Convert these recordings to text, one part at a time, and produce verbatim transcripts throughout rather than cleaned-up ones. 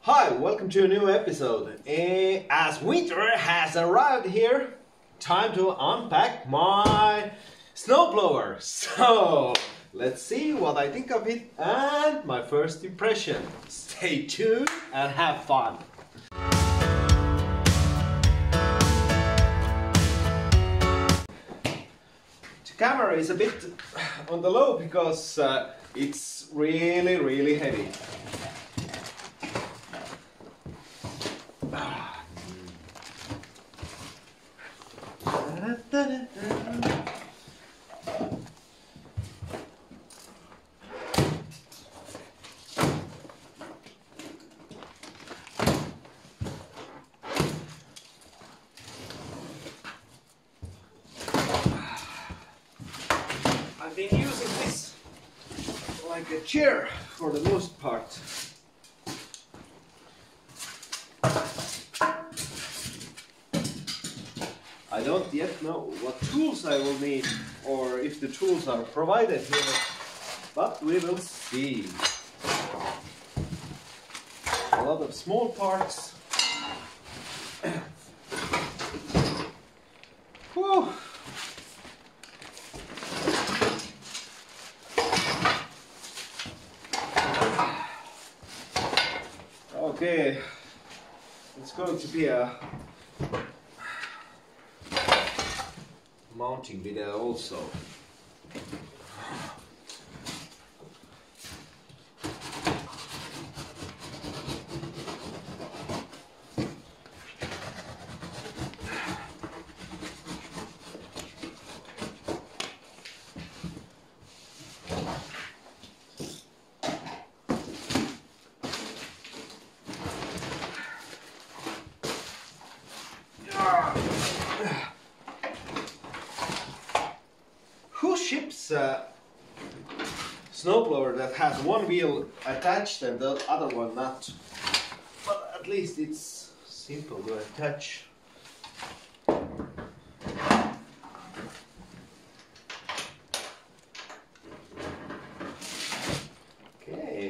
Hi, welcome to a new episode. Eh, As winter has arrived here, time to unpack my snowblower. So, let's see what I think of it and my first impression. Stay tuned and have fun. The camera is a bit on the low because uh, it's really, really heavy. I've been using this like a chair for the most part. I don't yet know what tools I will need or if the tools are provided here, but we will see. A lot of small parts. Whew. Okay, it's going to be a mounting video also. Who ships a snowblower that has one wheel attached and the other one not? But at least it's simple to attach. Okay.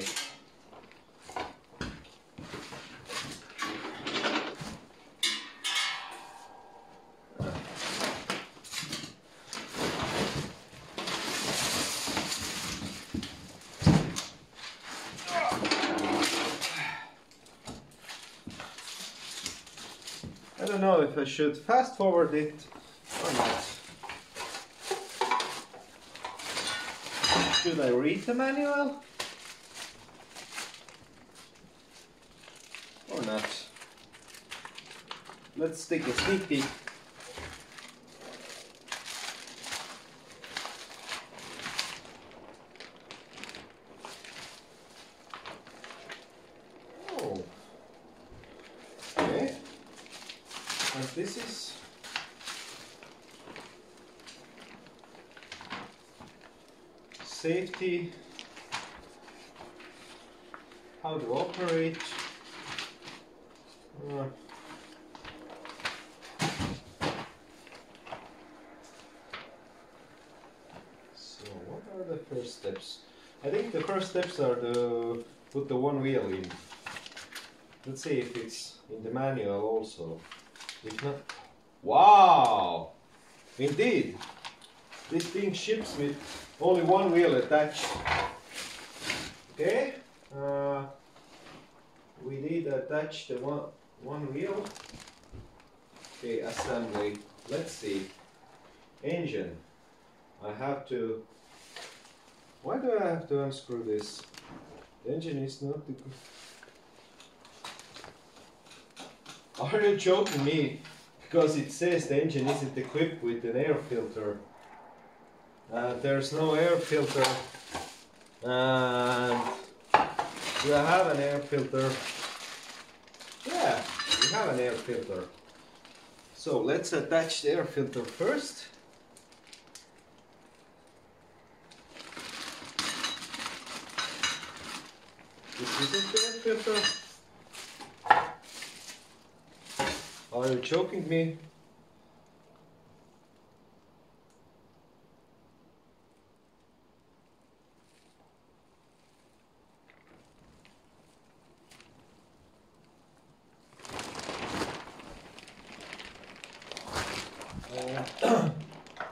I don't know if I should fast forward it or not. Should I read the manual or not? Let's take a sneak peek. Oh, okay. And this is safety, how to operate. Uh, so what are the first steps? I think the first steps are to put the one wheel in. Let's see if it's in the manual also. If not, wow! Indeed, this thing ships with only one wheel attached. Okay, uh, we need to attach the one one wheel. Okay, assembly. Let's see. Engine. I have to. Why do I have to unscrew this? The engine is not the. Are you joking me? Because it says the engine isn't equipped with an air filter. Uh, there's no air filter. And do I have an air filter? Yeah, we have an air filter. So let's attach the air filter first. This isn't the air filter. Are you joking me?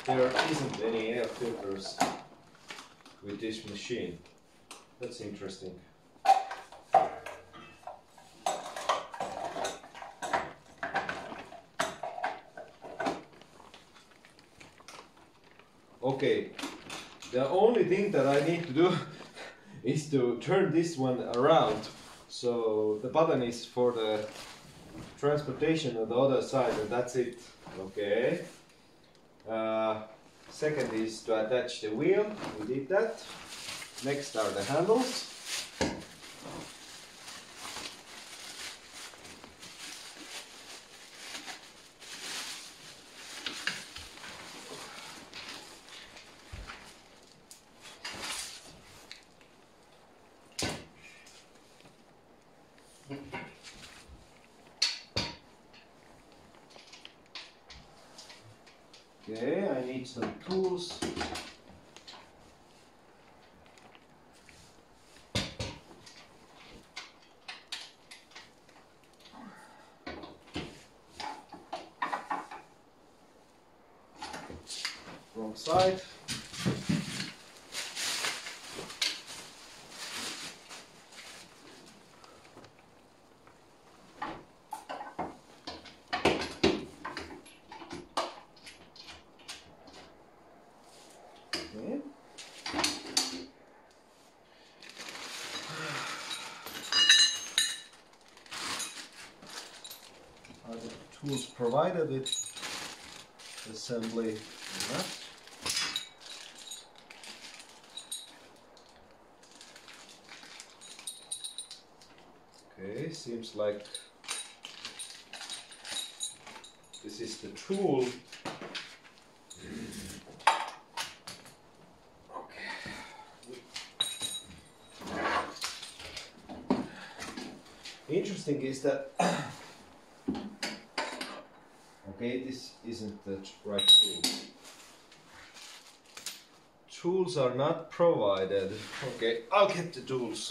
there isn't any air filters with this machine. That's interesting. Okay, the only thing that I need to do is to turn this one around. So the button is for the transportation on the other side, and that's it. Okay. Uh, second is to attach the wheel. We did that. Next are the handles. Okay, I need some tools. Wrong side. Okay. Are the tools provided with assembly? Okay, seems like this is the tool. Interesting is that okay, this isn't the right tool. Tools are not provided. Okay, I'll get the tools.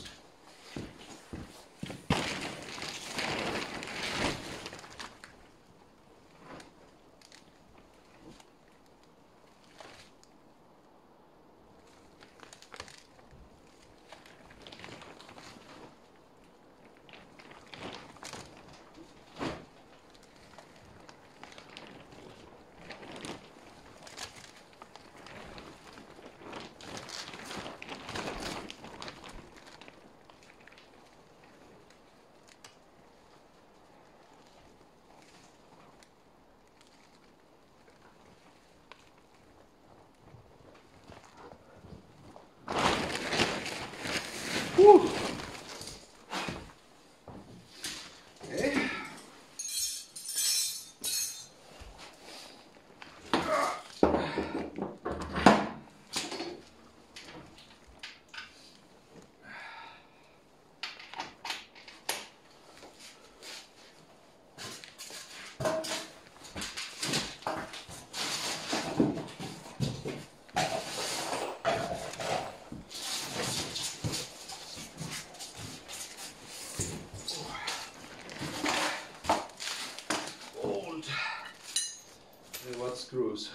Whew. Okay. What screws?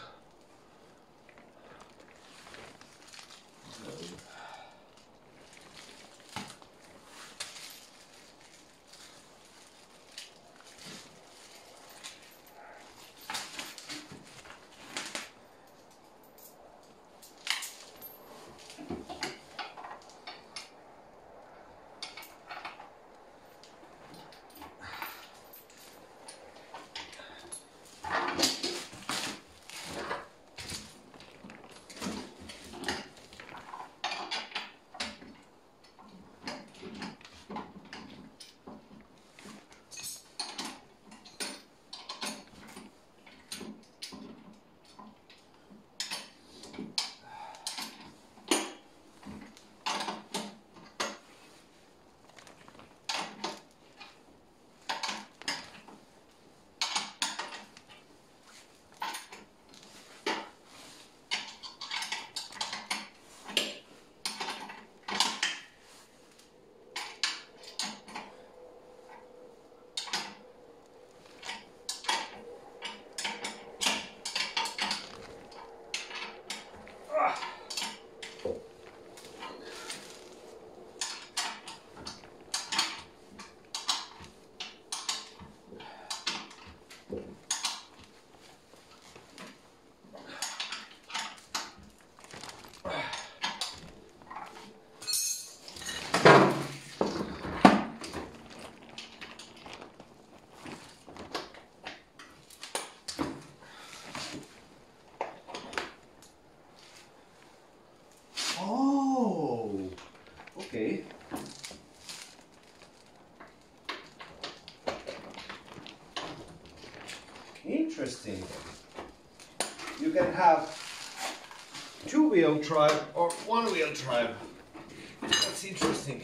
interesting. You can have two-wheel drive or one-wheel drive. That's interesting.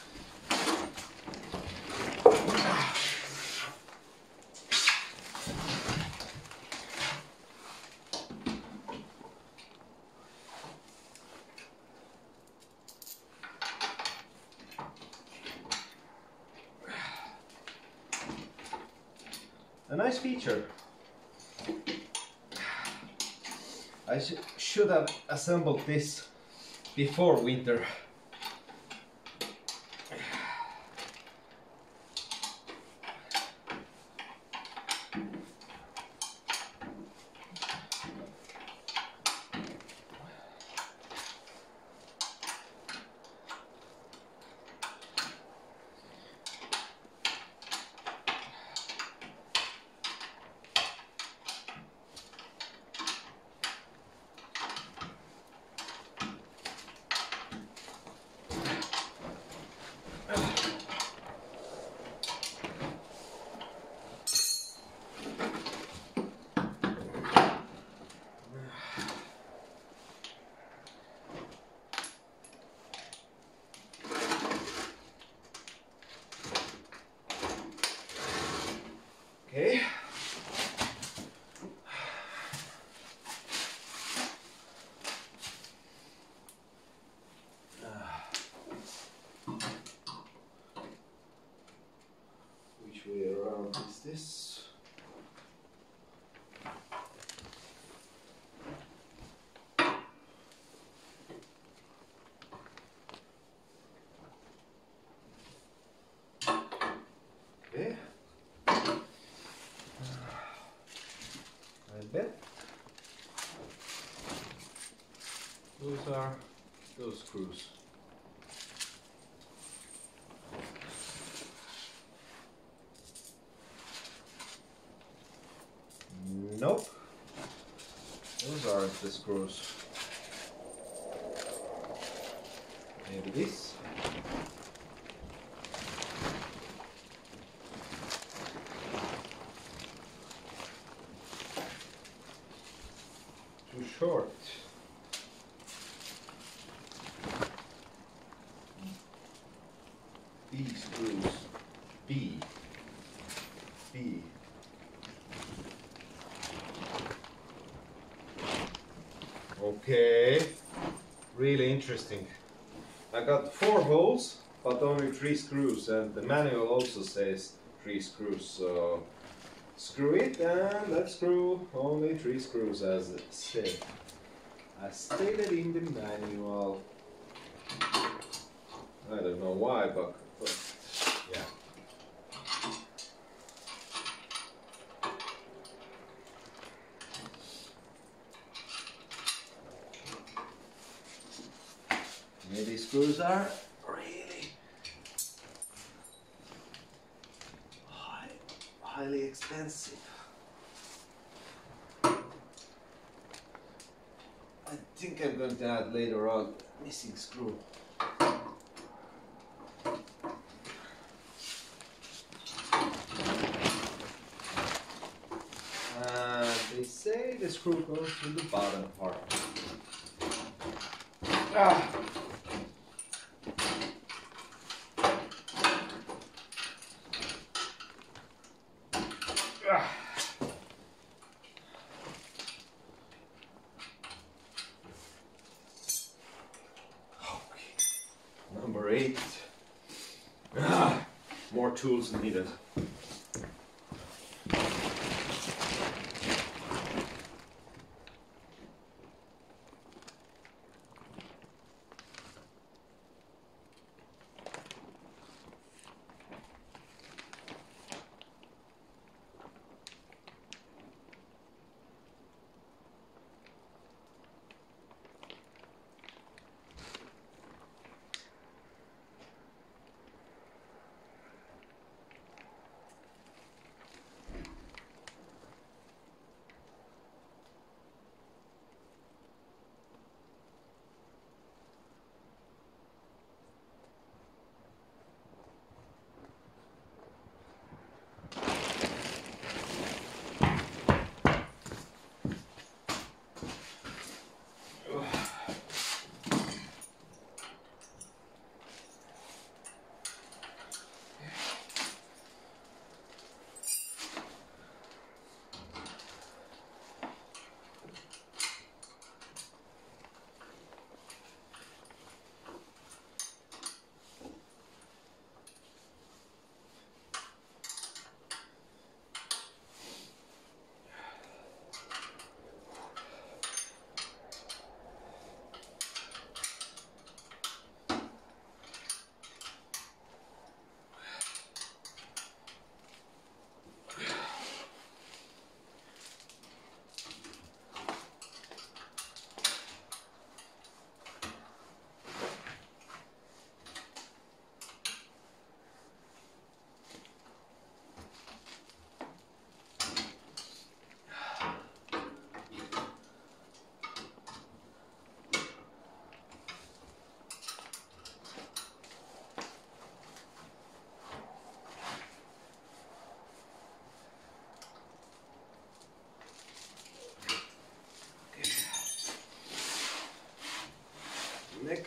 A nice feature. I sh should have assembled this before winter. Okay. Which way around is this? Okay. I bet those are those screws. Nope, those aren't the screws. Maybe this. Too short. B screws. B. B. Okay, really interesting. I got four holes, but only three screws, and the manual also says three screws. So screw it, and let's screw only three screws as it said, as stated in the manual. I don't know why, but, but yeah. Maybe screws are really high, highly expensive. I think I'm going to add later on missing screw. And they say the screw goes to the bottom part. Ah. Number eight. Ah, more tools needed.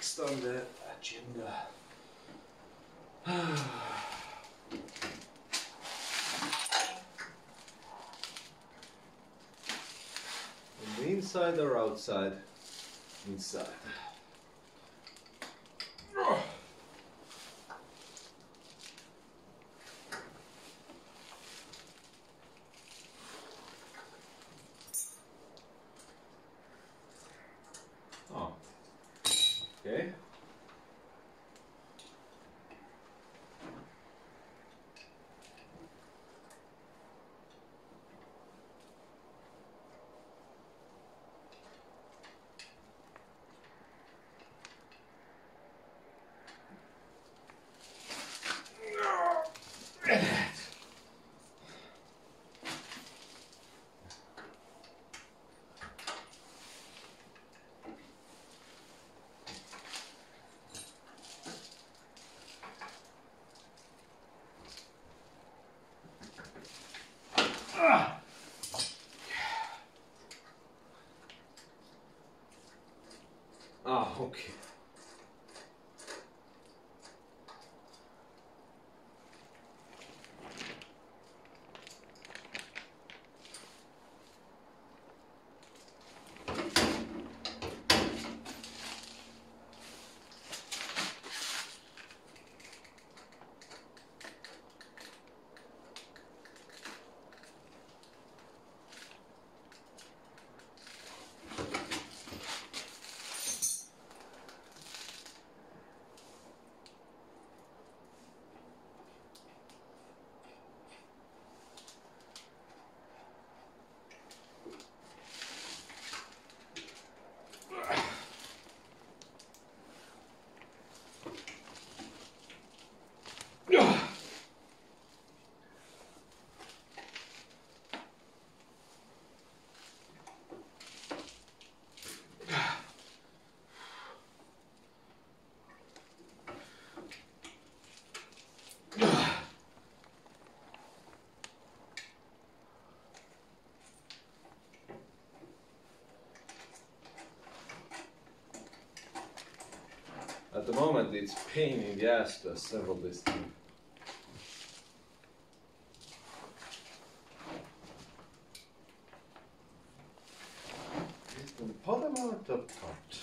next on the agenda. On the inside or outside? Inside. Oh, okay. Ah, okay. At the moment, it's pain in the ass to assemble this thing. Is the bottom or the top part?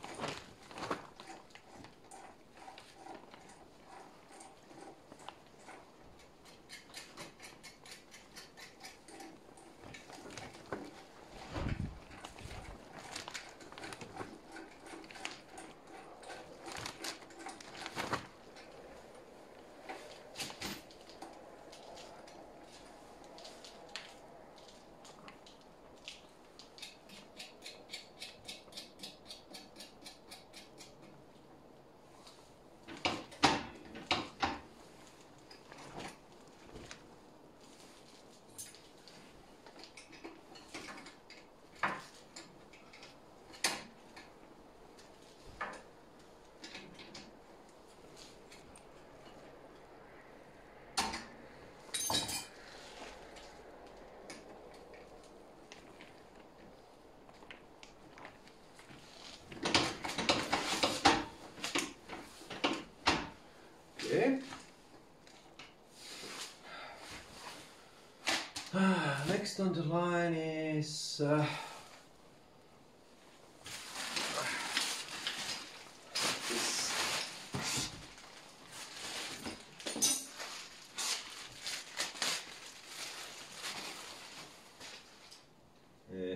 Okay. Ah, next on the line is uh, this. Yeah.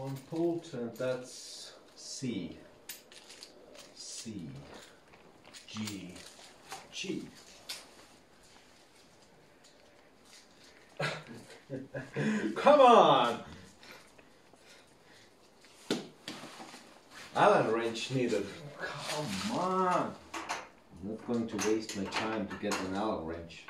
one bolt, and that's C. C. G. G. Come on! Allen wrench needed. Come on! I'm not going to waste my time to get an Allen wrench.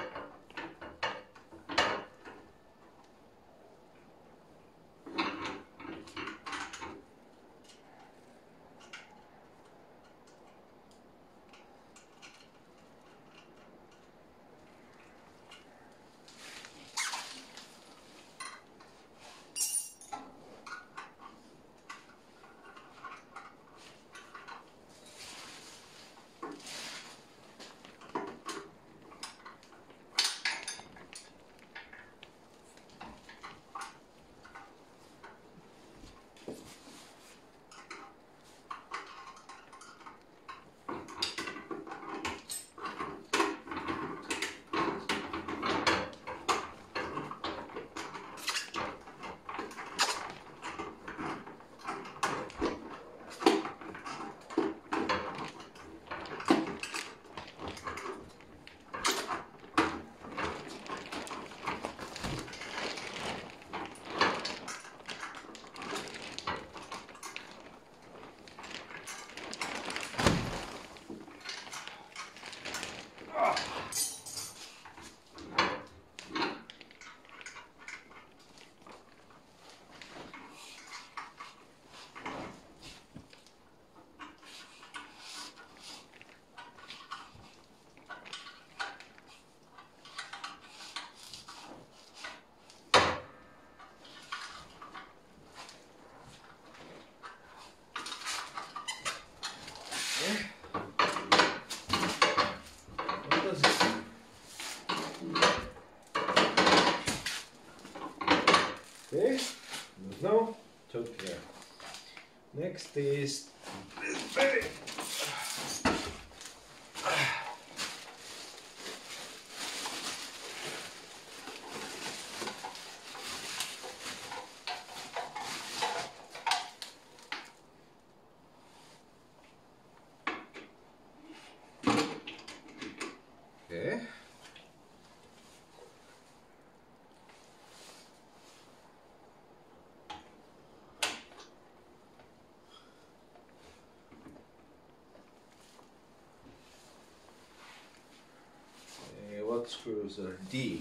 Okay, no, took care. Next is this baby. Okay. What screws are D?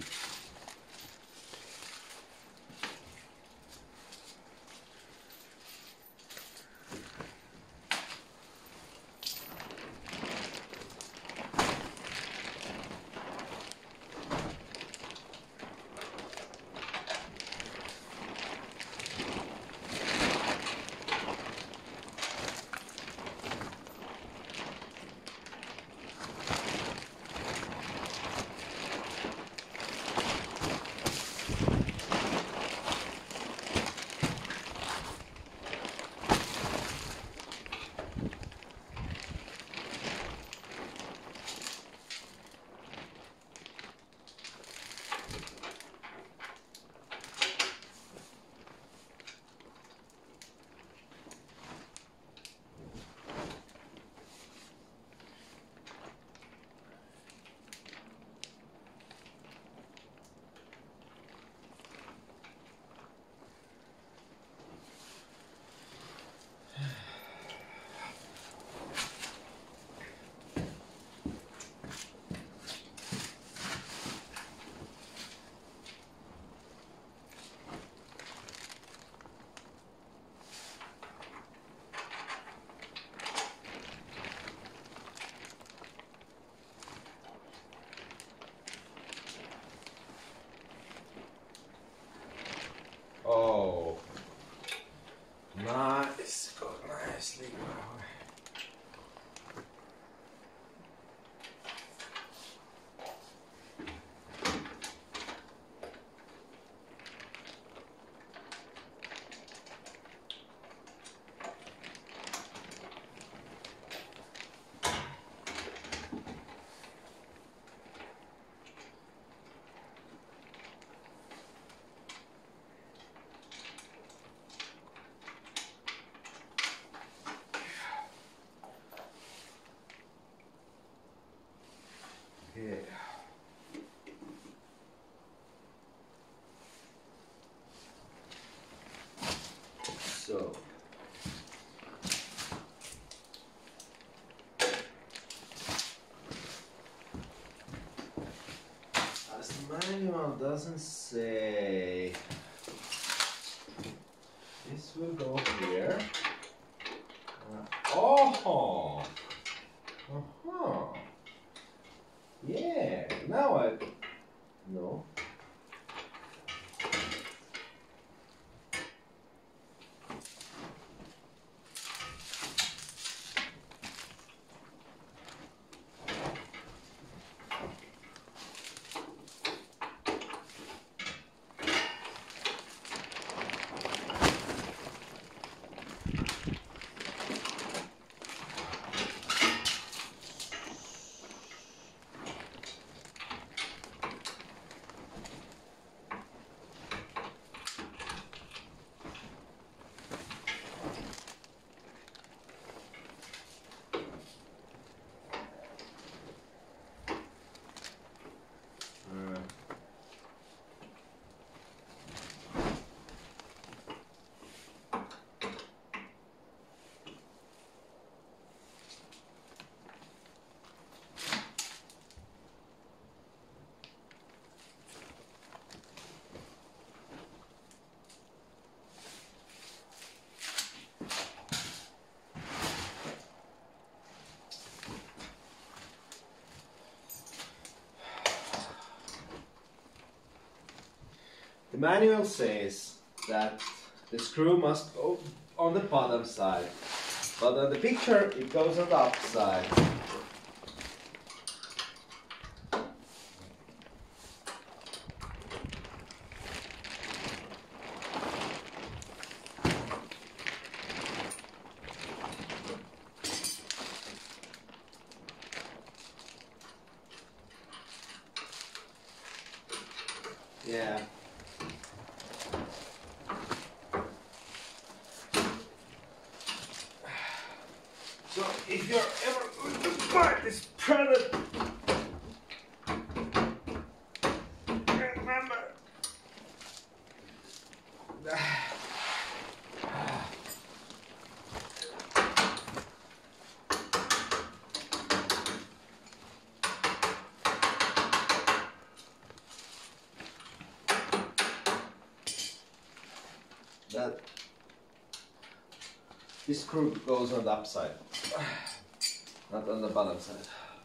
Yeah. So. As the manual doesn't say, this will go here. Uh, oh! Uh-huh. Yeah, now I know. The manual says that the screw must go on the bottom side, but on the picture it goes on the upside. Yeah. So if you're ever going to buy this product, remember that this screw goes on the upside, not on the bottom side.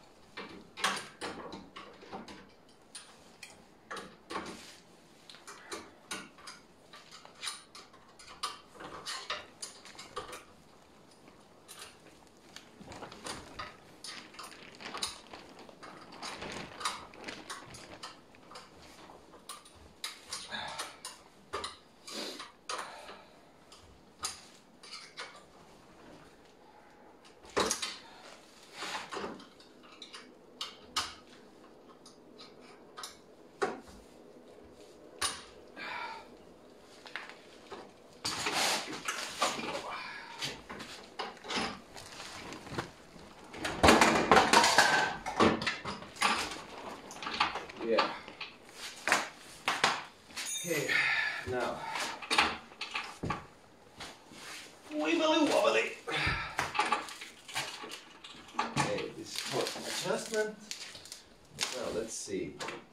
Yeah. Okay, now wibbly wobbly. Okay, this is for adjustment. Now let's see.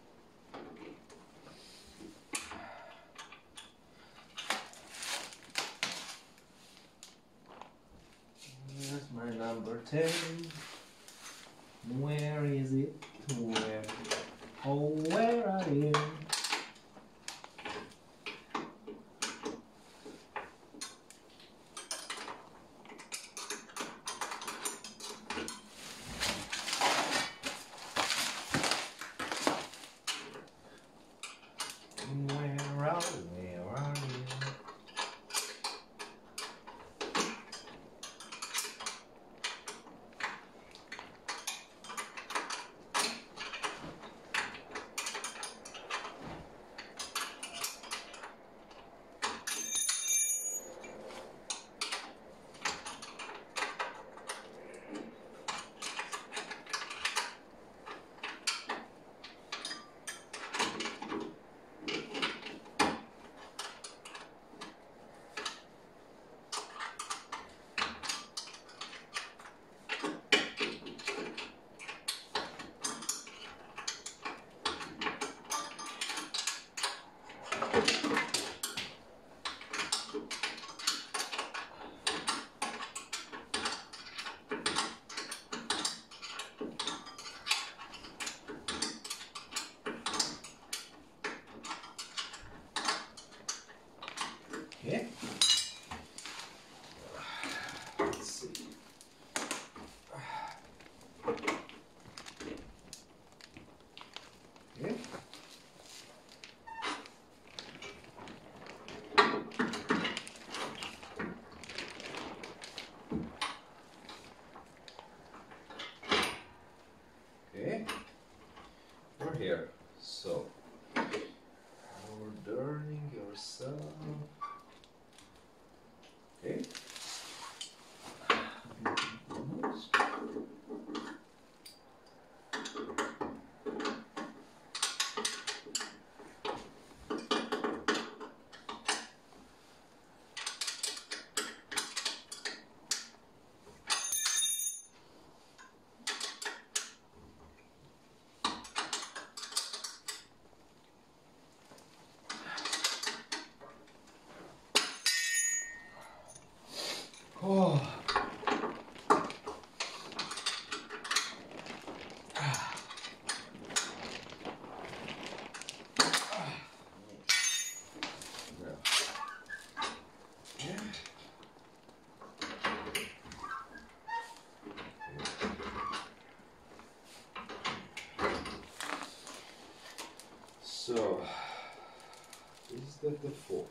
Here's my number ten. Where is it? Where? Oh, where are you? Where are you? Where are you? Okay. Let's see. Okay. Okay. We're here. So, ordering yourself. Okay. Oh. So, is that the fourth?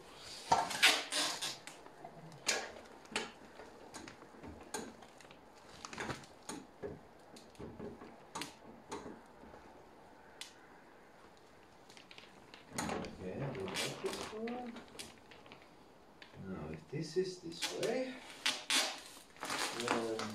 Okay, we got this one. Now, if this is this way, then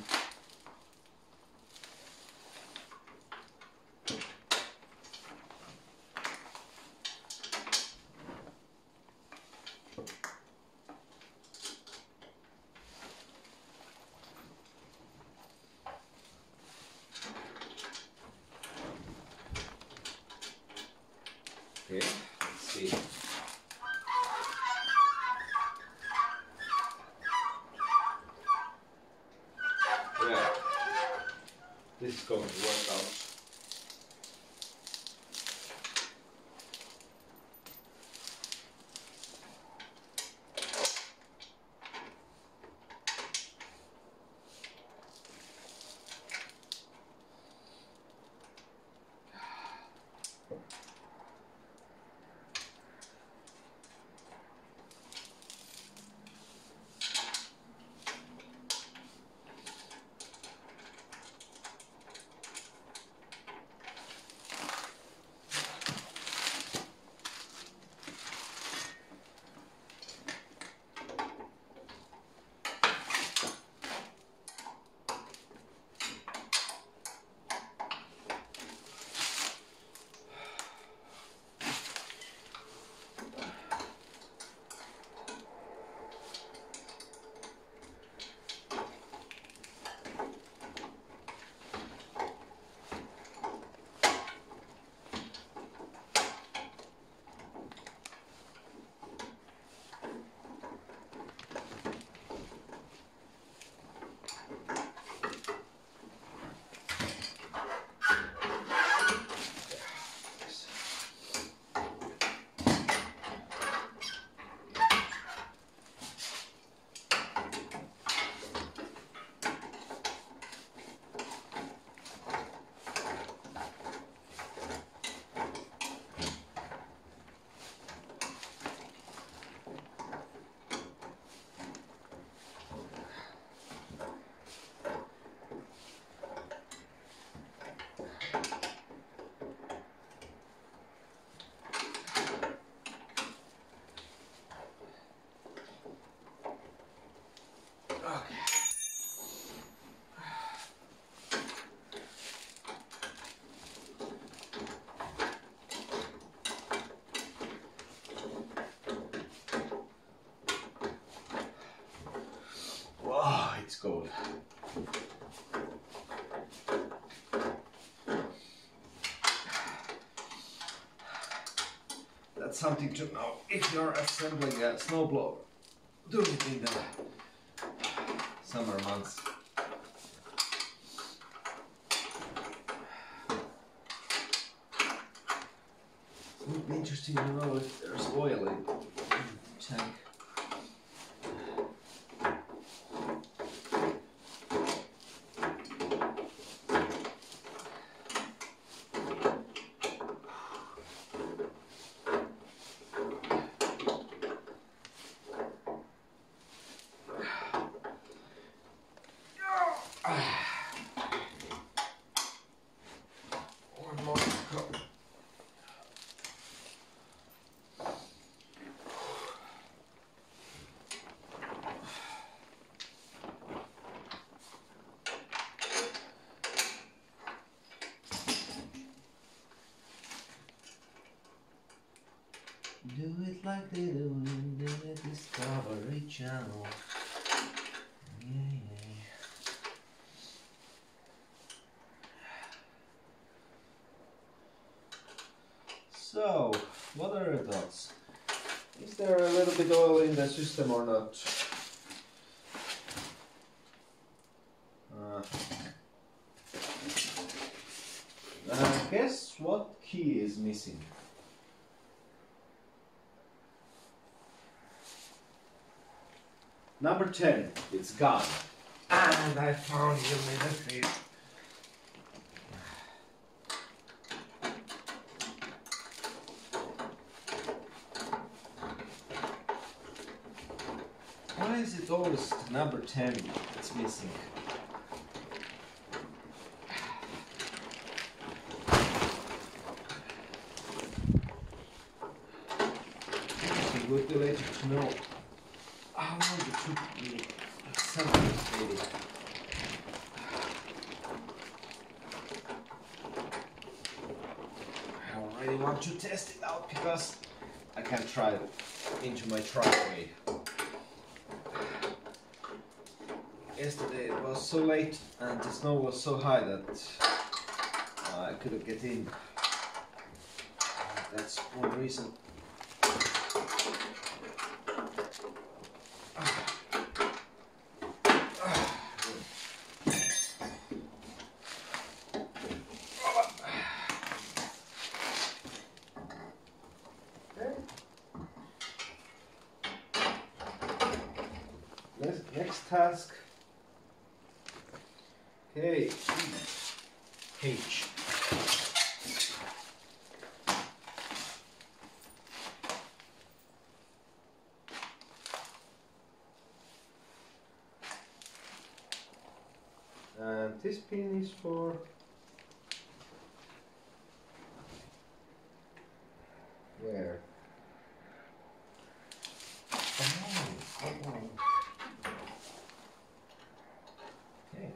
okay, let's see. Yeah, this is going to work out. Wow, it's cold. That's something to know if you're assembling a snowblower. Do it in the summer months. It would be interesting to know if there's oil in the tank. One more cup. Do it like they do in the Discovery Channel. Yeah, yeah. So, what are your thoughts? Is there a little bit oil in the system or not? Uh, uh, guess what key is missing? Number ten, it's gone. And I found humidity. Why is it always number ten that's missing? It would be later to know how long it took me to assemble this baby. I already want to test it out because I can't try it into my driveway. Yesterday it was so late and the snow was so high that uh, I couldn't get in. That's one reason. Next, next task. Okay, H. And this pin is for where? Oh, oh. Okay.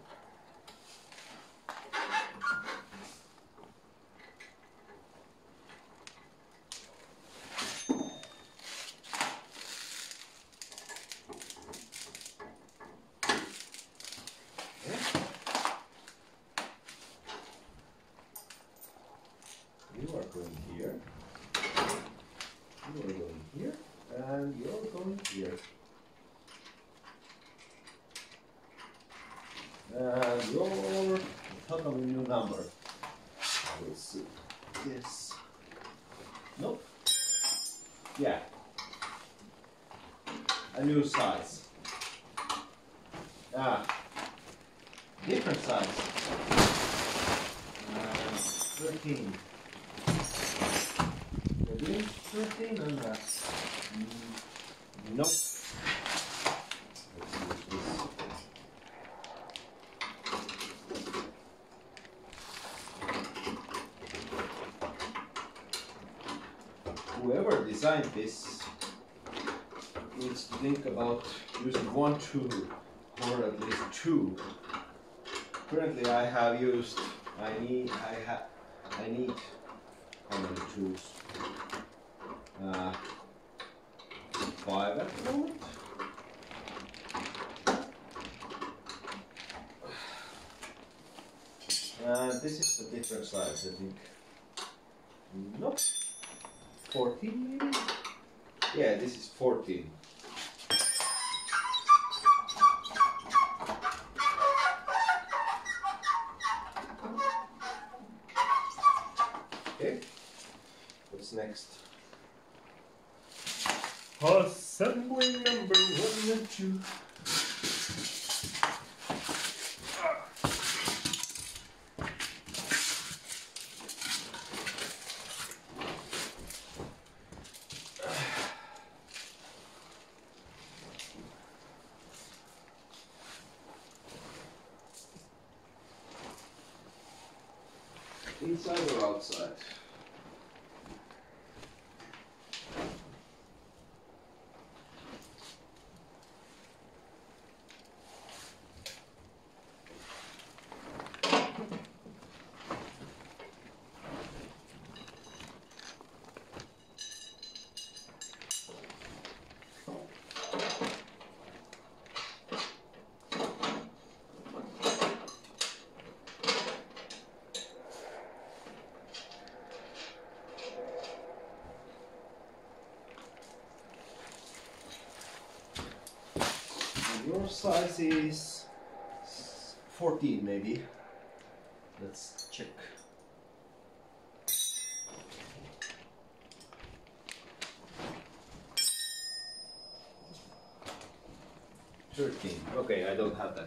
You are going here, you are going here, and you are going here. And your totally new number. I will see. Yes. Nope. Yeah. A new size. Ah. Different size. Uh, thirteen. thirteen and that. Mm, nope. Let's use this. Whoever designed this needs to think about using one tool or at least two. Currently I have used, I need, I have, I need how many tools? Uh, five at the moment. Uh, this is a different size, I think. Nope. fourteen maybe? Yeah, this is fourteen. Okay, what's next? Assembly number one and two. Inside or outside? Your size is fourteen maybe. Let's check. thirteen. Okay, I don't have that.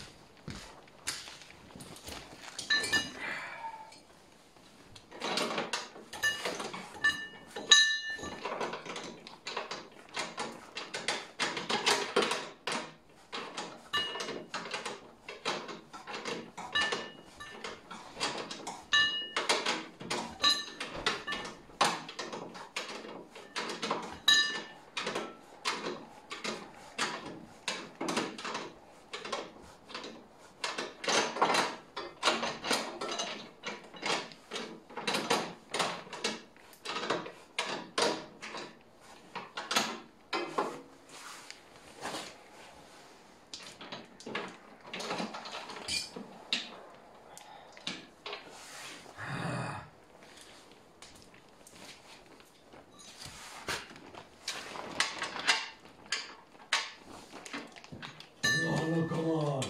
Oh, come on.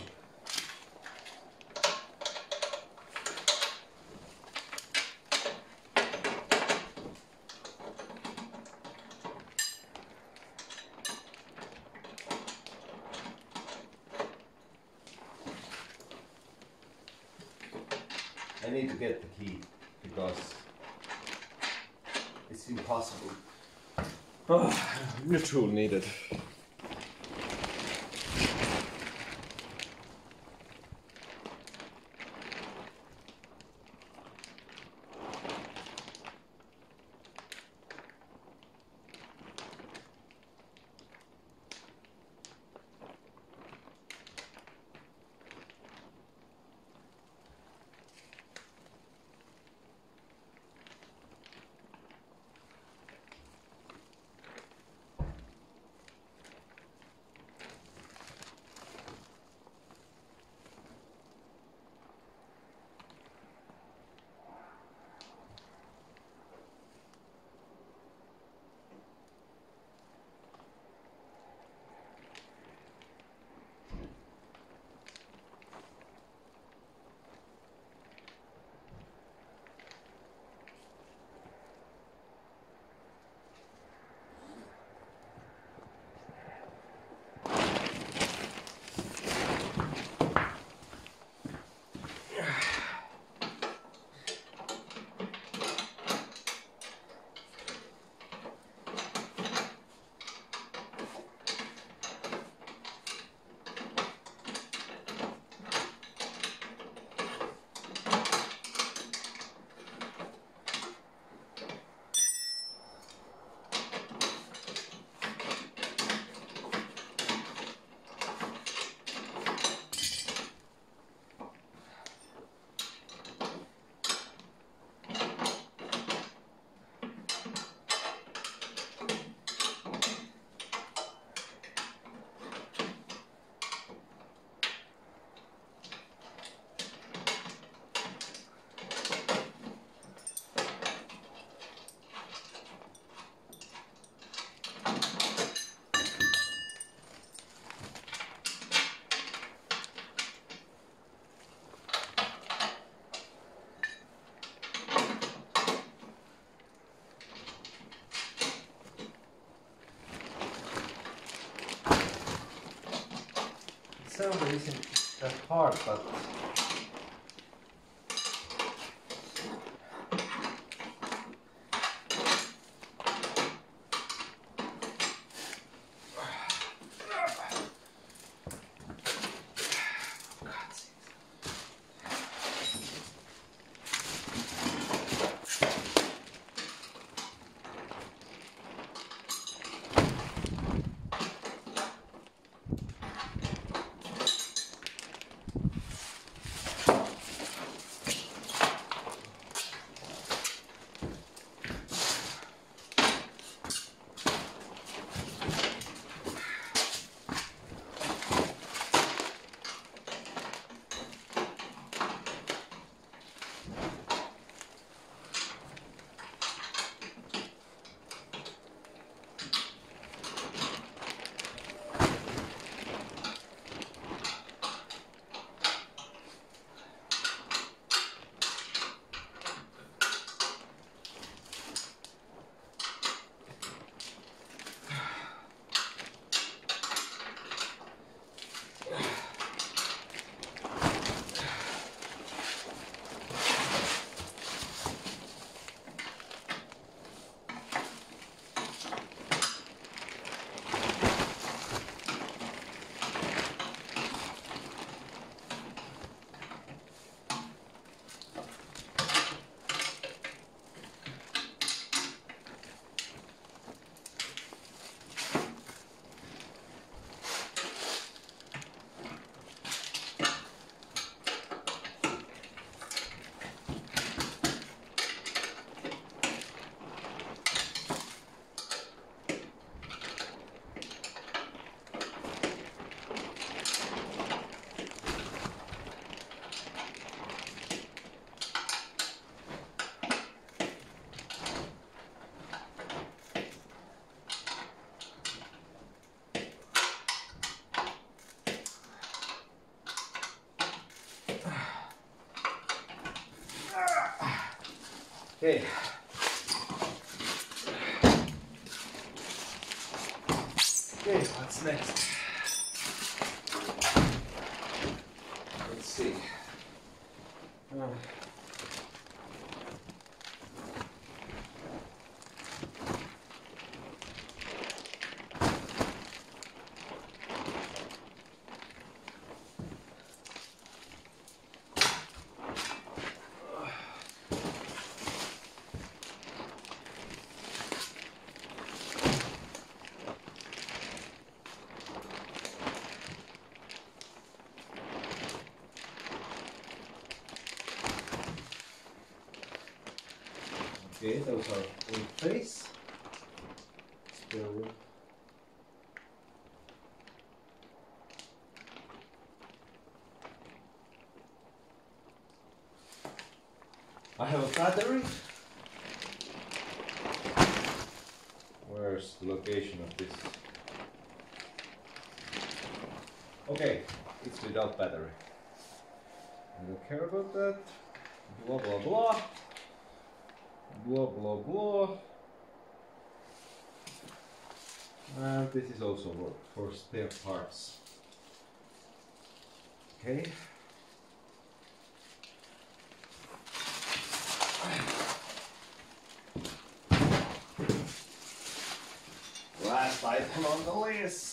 I need to get the key because it's impossible. Oh, new tool needed. isn't that hard, but okay. Okay, what's next? Let's see. Uh, Okay, those are in place. Still. I have a battery. Where's the location of this? Okay, it's without battery. I don't care about that. Blah blah blah. Blah blah blah. And this is also for, for spare parts. Okay. Last item on the list.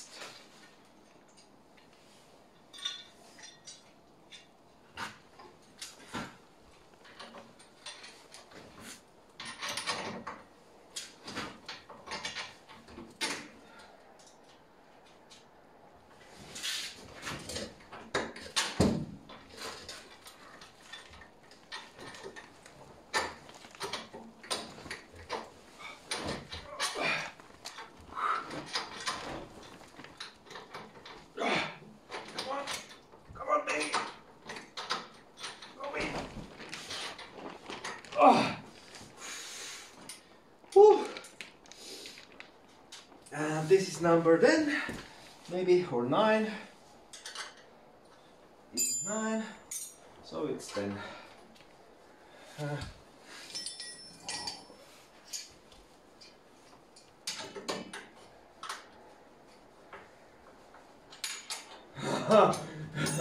Oh. Whew. And this is number ten, maybe, or nine. This is nine, so it's ten. Uh.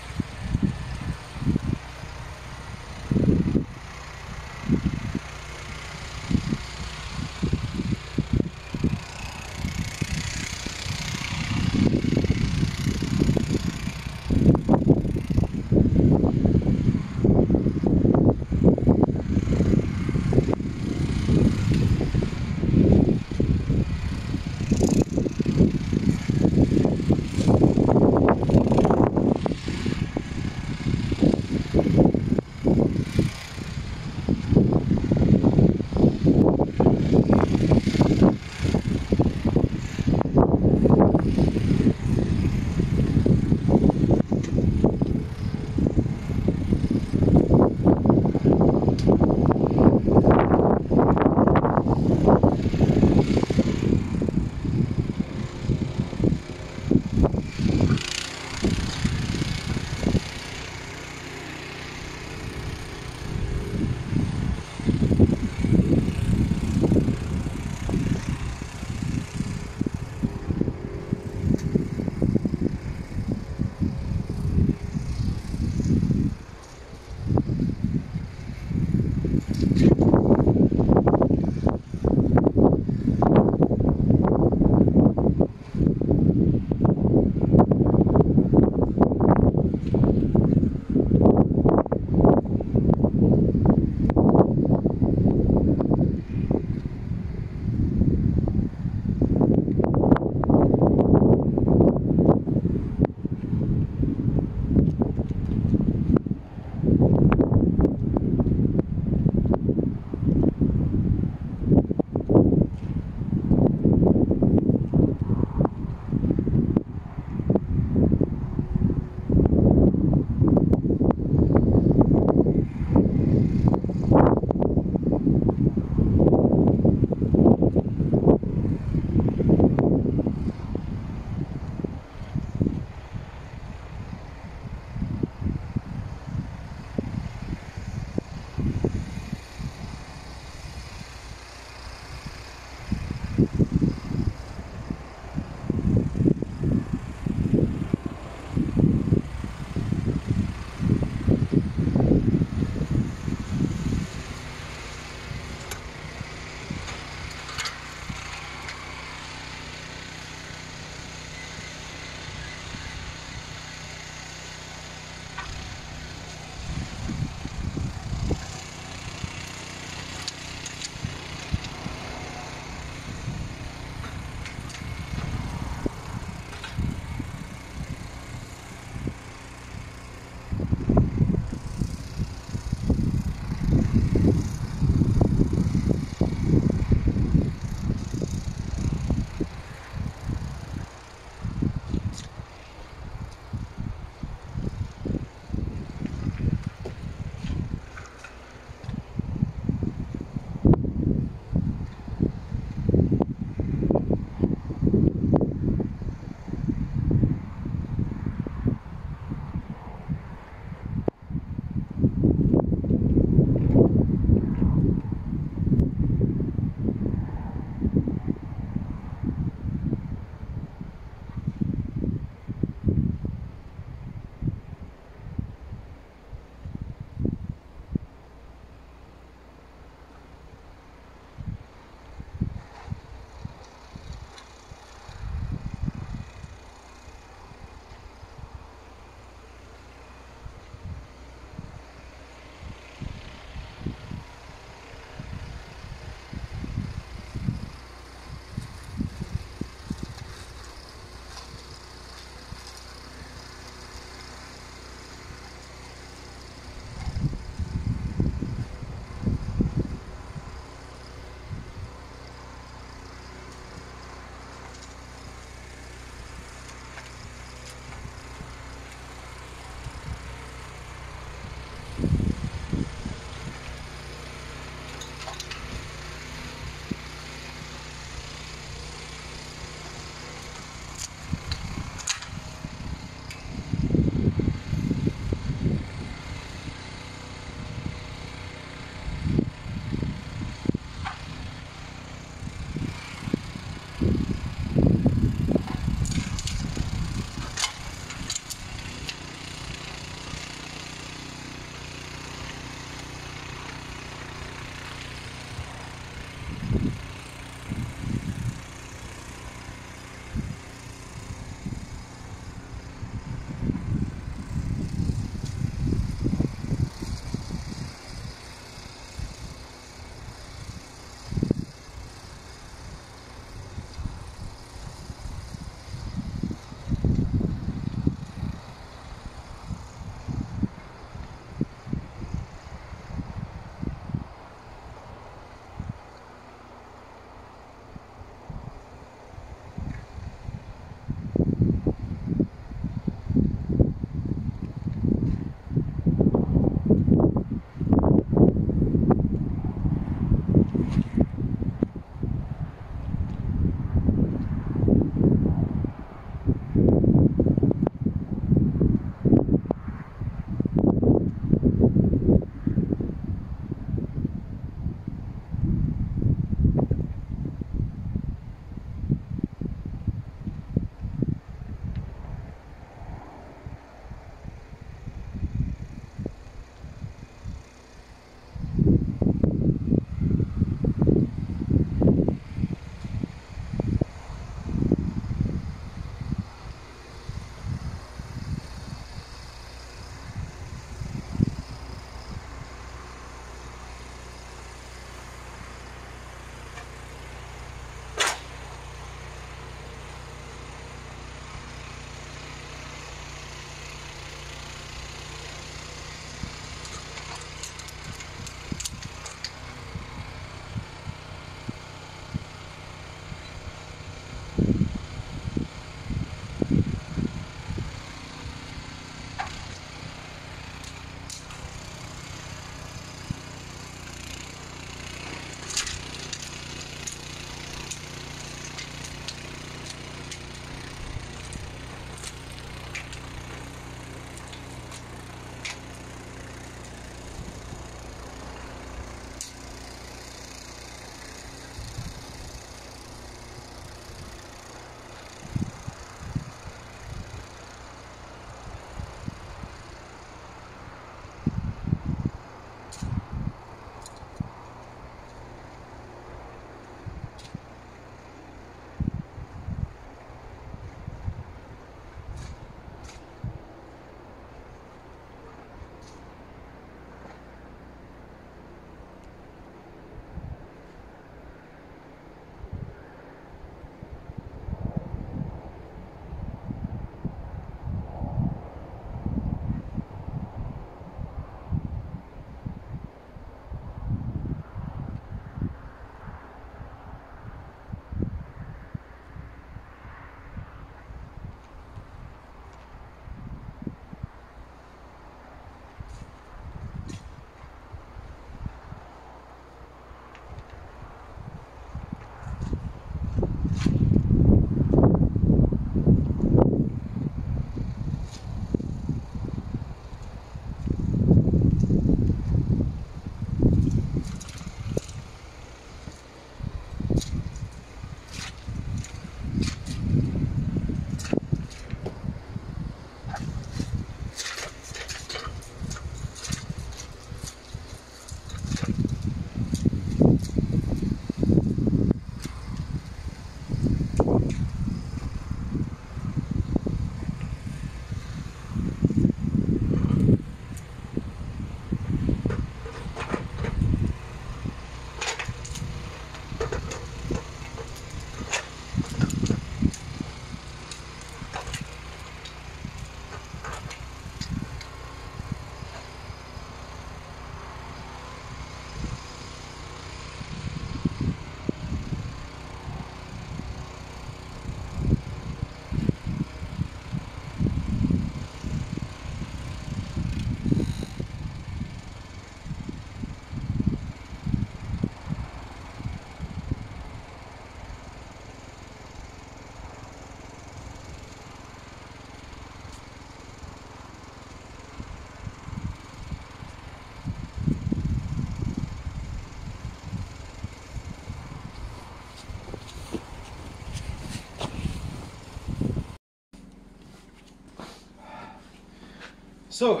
So,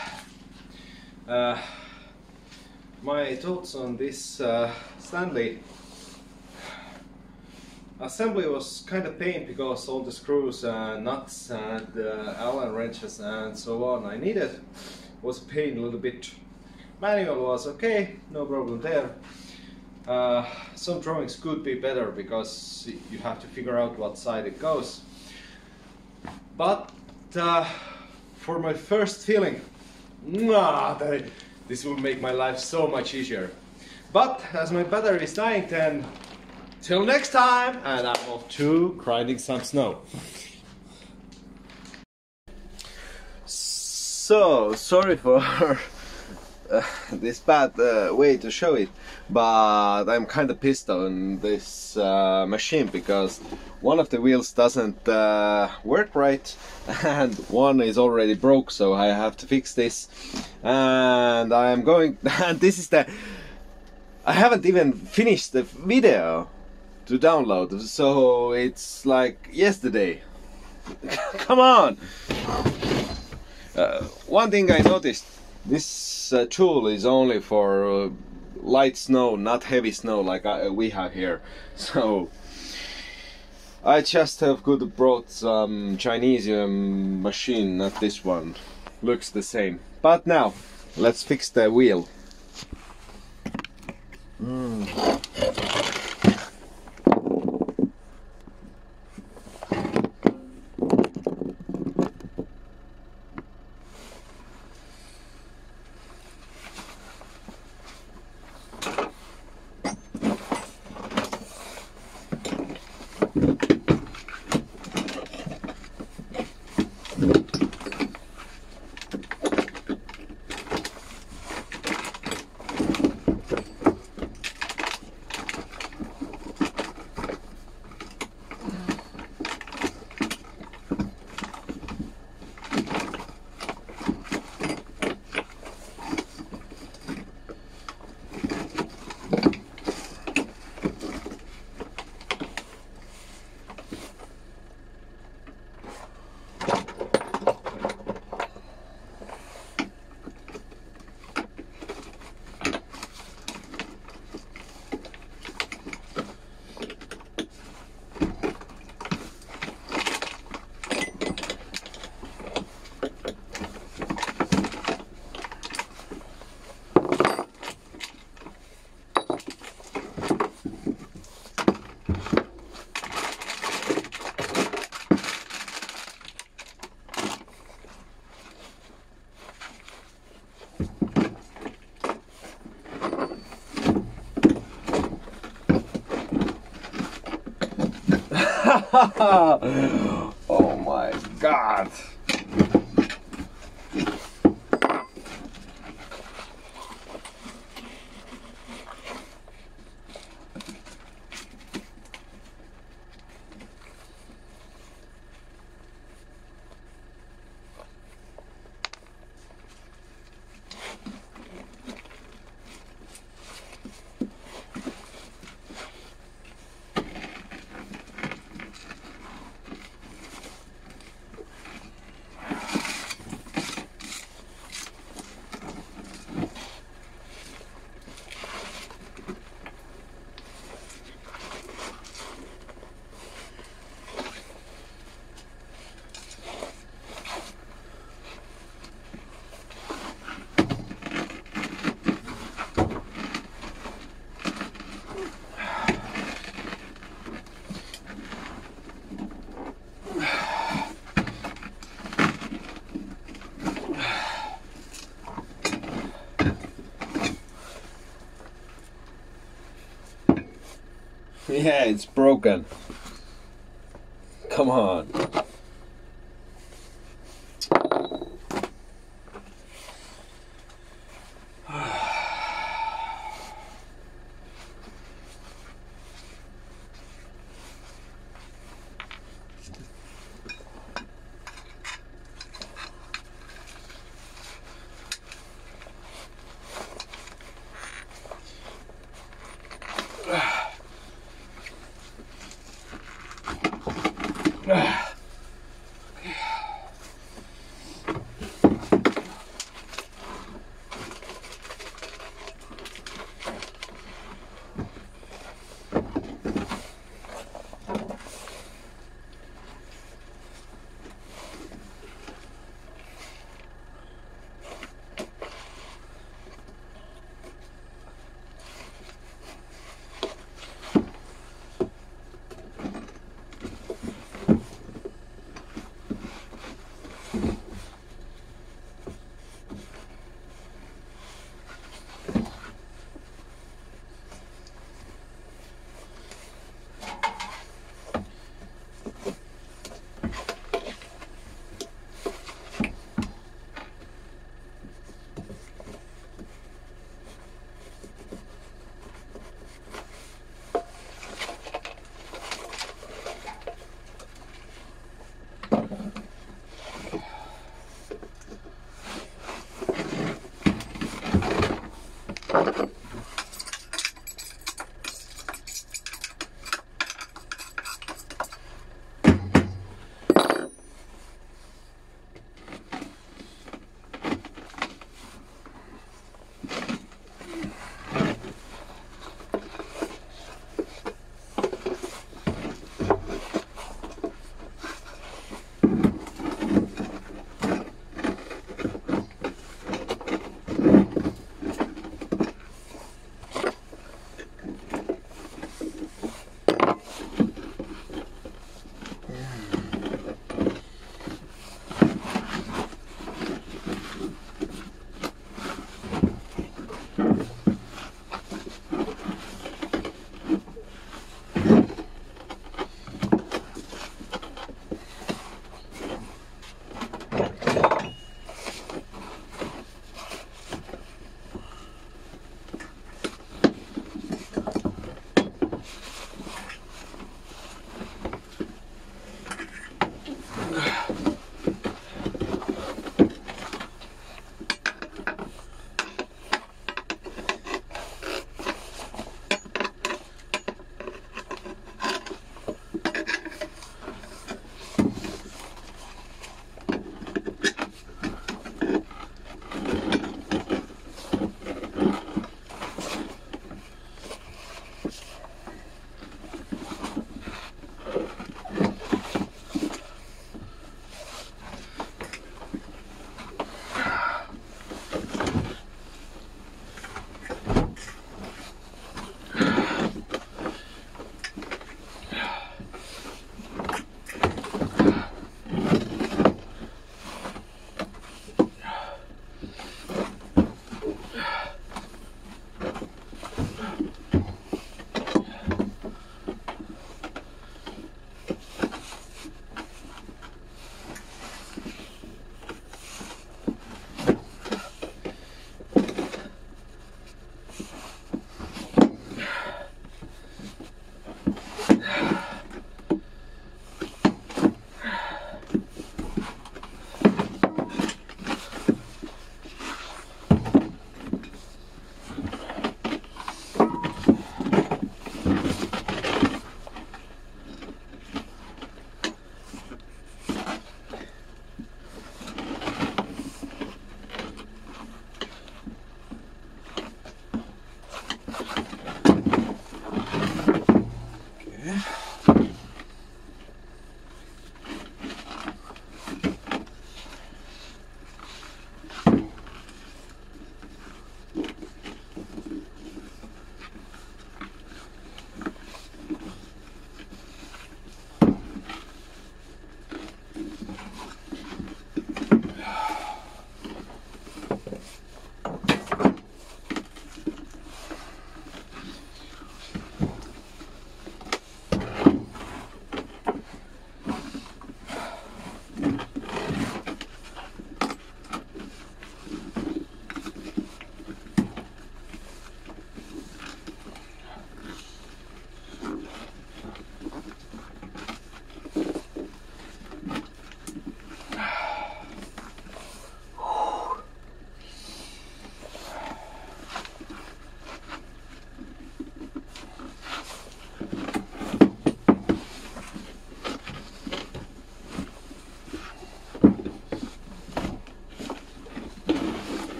uh, my thoughts on this uh, Stanley assembly was kind of pain because all the screws, uh, nuts and uh, Allen wrenches and so on I needed was a pain a little bit. Manual was okay, no problem there. Uh, some drawings could be better because you have to figure out what side it goes. But uh, for my first feeling, nah, this will make my life so much easier. But as my battery is dying, then till next time, and I'm off to grinding some snow. So sorry for uh, this bad uh, way to show it, but I'm kind of pissed on this uh, machine because one of the wheels doesn't uh, work right and one is already broke, so I have to fix this. And I'm going and this is the I haven't even finished the video to download, so it's like yesterday. Come on! Uh, one thing I noticed, this uh, tool is only for uh, light snow, not heavy snow like I, we have here. So I just have could have brought some Chinesium machine, not this one. Looks the same. But now, let's fix the wheel. Mm. Oh my God! Yeah, it's broken. Come on.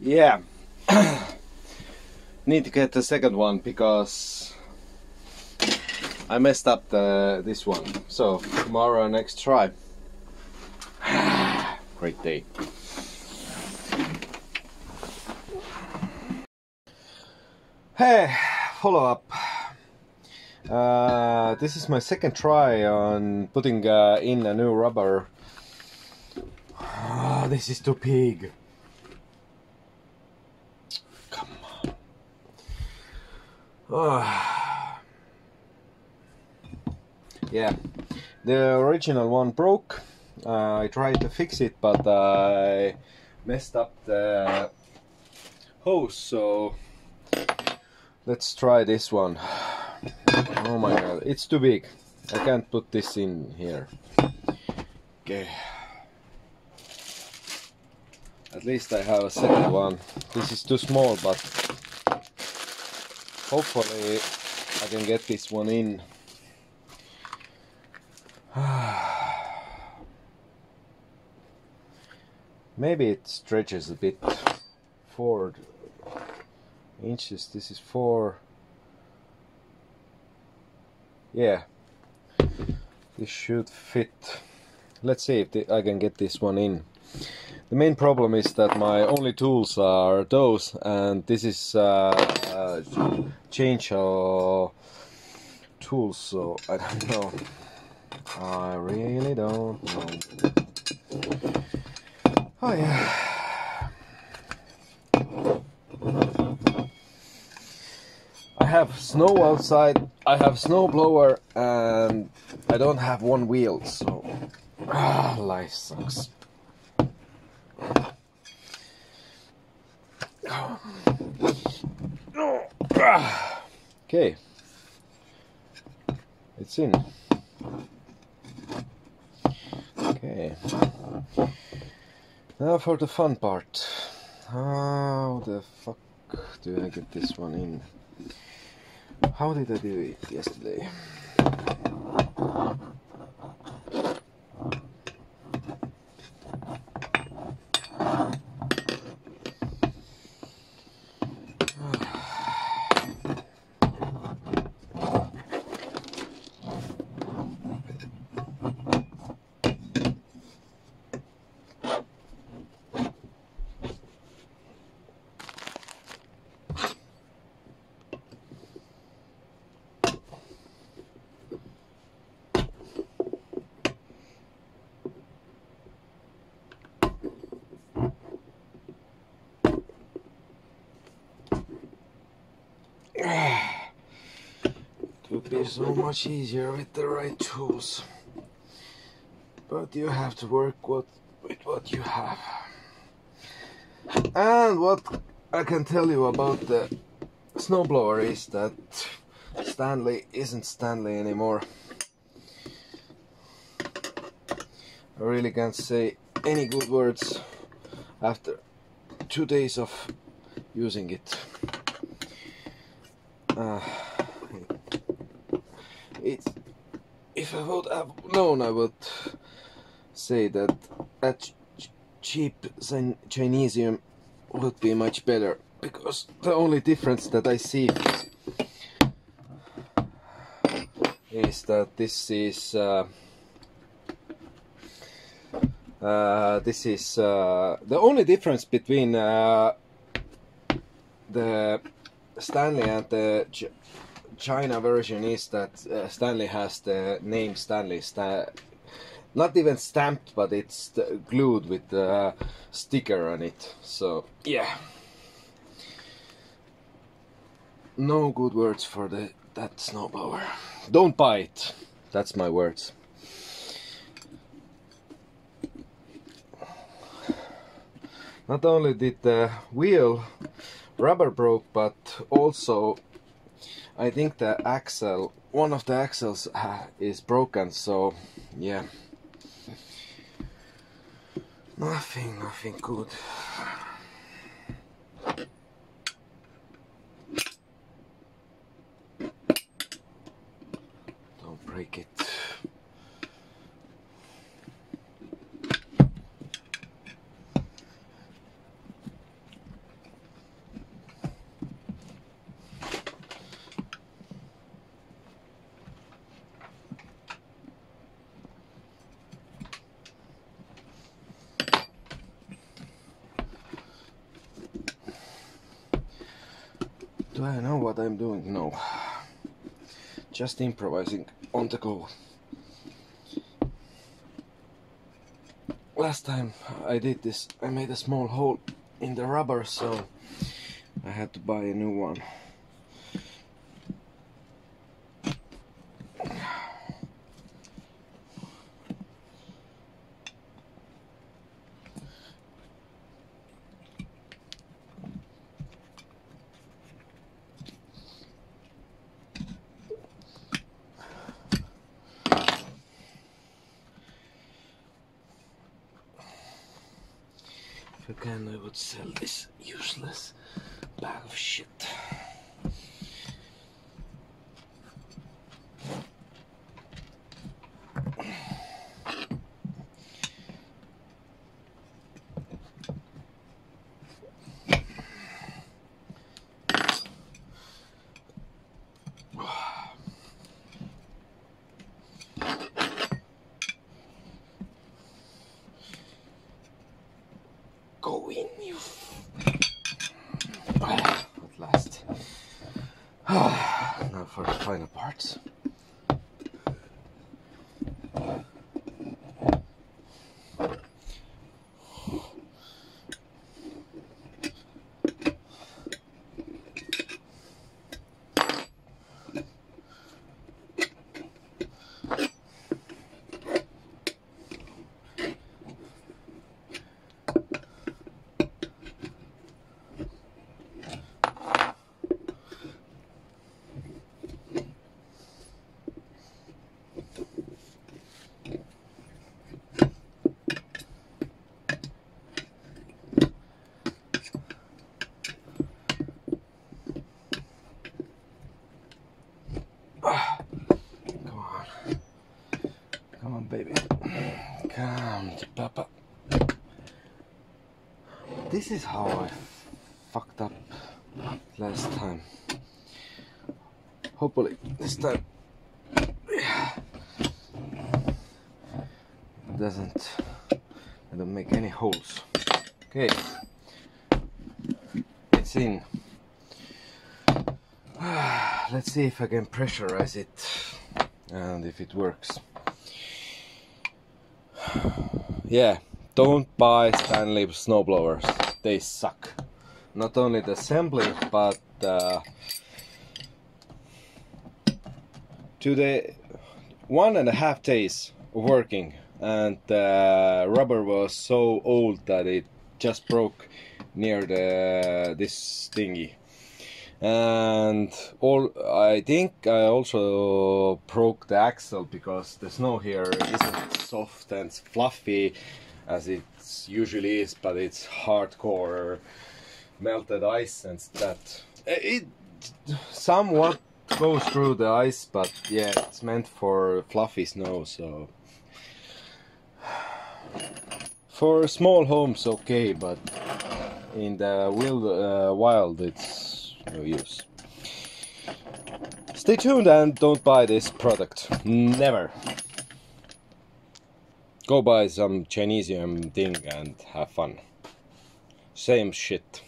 Yeah. Need to get the second one because I messed up the this one. So tomorrow next try. Great day. Hey, follow up. Uh, this is my second try on putting uh, in a new rubber. Oh, this is too big. Come on. Oh. Yeah, the original one broke. Uh, I tried to fix it, but I messed up the hose, so let's try this one. Oh my god, it's too big. I can't put this in here. Okay. At least I have a second one. This is too small, but hopefully I can get this one in. Maybe it stretches a bit. Four inches. This is four. Yeah, this should fit. Let's see if the, I can get this one in. The main problem is that my only tools are those, and this is uh, uh, change uh, tools, so I don't know. I really don't know. Oh yeah. I have snow outside, I have snowblower, and I don't have one wheel, so ah, life sucks. Okay, it's in. Okay, now for the fun part. How the fuck do I get this one in? How did I do it yesterday? It would be so much easier with the right tools, but you have to work what, with what you have. And what I can tell you about the snowblower is that Stanley isn't Stanley anymore. I really can't say any good words after two days of using it. Uh, it if I would have known, I would say that a ch cheap Chinesium would be much better, because the only difference that I see is that this is uh, uh, this is uh, the only difference between uh, the Stanley and the Ch China version is that uh, Stanley has the name Stanley, Sta not even stamped, but it's glued with the sticker on it. So yeah, no good words for the that snowblower. Don't buy it. That's my words. Not only did the wheel rubber broke, but also I think the axle, one of the axles uh, is broken, so yeah. Nothing, nothing good. Don't break it. Do I know what I'm doing? No. Just improvising on the go. Last time I did this, I made a small hole in the rubber, so I had to buy a new one. Again, I would sell this useless bag of shit. Go in, you. At last. Now for the final parts. Baby, come to Papa. This is how I fucked up last time. Hopefully this time it doesn't, I don't make any holes. Okay, it's in. Let's see if I can pressurize it and if it works. Yeah, don't buy Stanley snowblowers, they suck. Not only the assembly, but uh, to the one and a half days of working, and the rubber was so old that it just broke near the this thingy. And all, I think I also broke the axle because the snow here isn't soft and fluffy as it usually is, but it's hardcore melted ice and that. It somewhat goes through the ice, but yeah, it's meant for fluffy snow, so for small homes okay, but in the wild, uh, wild it's no use. Stay tuned and don't buy this product. Never. Go buy some Chinesium thing and have fun. Same shit.